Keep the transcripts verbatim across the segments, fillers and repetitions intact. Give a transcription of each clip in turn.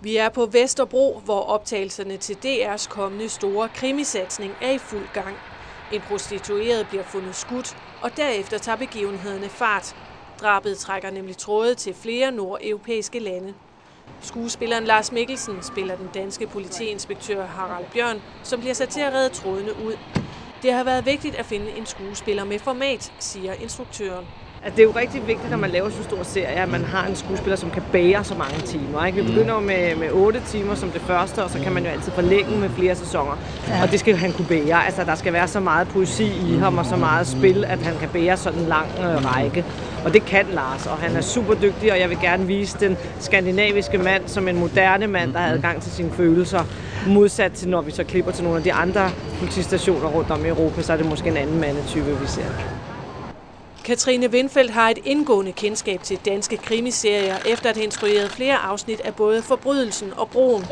Vi er på Vesterbro, hvor optagelserne til D R's kommende store krimisatsning er i fuld gang. En prostitueret bliver fundet skudt, og derefter tager begivenhederne fart. Drabet trækker nemlig tråde til flere nordeuropæiske lande. Skuespilleren Lars Mikkelsen spiller den danske politiinspektør Harald Bjørn, som bliver sat til at redde trådene ud. Det har været vigtigt at finde en skuespiller med format, siger instruktøren. Altså, det er jo rigtig vigtigt, når man laver så stor serie, at man har en skuespiller, som kan bære så mange timer. Ikke? Vi begynder med, med otte timer som det første, og så kan man jo altid forlænge med flere sæsoner. Ja. Og det skal han kunne bære. Altså, der skal være så meget poesi i ham og så meget spil, at han kan bære sådan en lang øh, række. Og det kan Lars, og han er super dygtig, og jeg vil gerne vise den skandinaviske mand som en moderne mand, der har adgang til sine følelser. Modsat til, når vi så klipper til nogle af de andre politistationer rundt om i Europa, så er det måske en anden mandetype, vi ser. Katrine Windfeldt har et indgående kendskab til danske krimiserier, efter at have instrueret flere afsnit af både Forbrydelsen og Broen.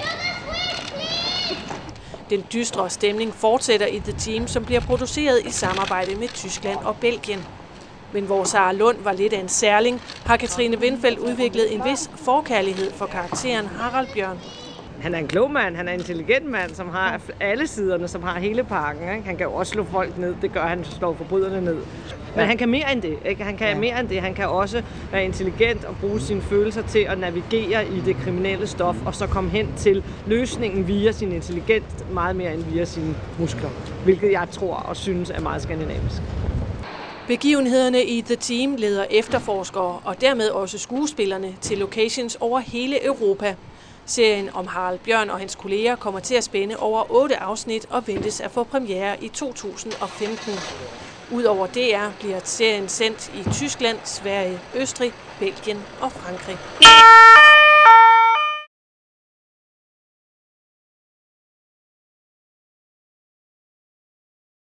Den dystre stemning fortsætter i The Team, som bliver produceret i samarbejde med Tyskland og Belgien. Men hvor Sara Lund var lidt af en særling, har Katrine Windfeldt udviklet en vis forkærlighed for karakteren Harald Bjørn. Han er en klog mand, han er en intelligent mand, som har alle siderne, som har hele pakken. Ikke? Han kan jo også slå folk ned, det gør han, slår forbryderne ned. Men han kan mere end det, ikke? Han kan ja. mere end det. Han kan også være intelligent og bruge sine følelser til at navigere i det kriminelle stof, og så komme hen til løsningen via sin intelligens, meget mere end via sine muskler. Hvilket jeg tror og synes er meget skandinavisk. Begivenhederne i The Team leder efterforskere og dermed også skuespillerne til locations over hele Europa. Serien om Harald Bjørn og hans kolleger kommer til at spænde over otte afsnit og ventes at få premiere i to tusind og femten. Udover D R bliver serien sendt i Tyskland, Sverige, Østrig, Belgien og Frankrig.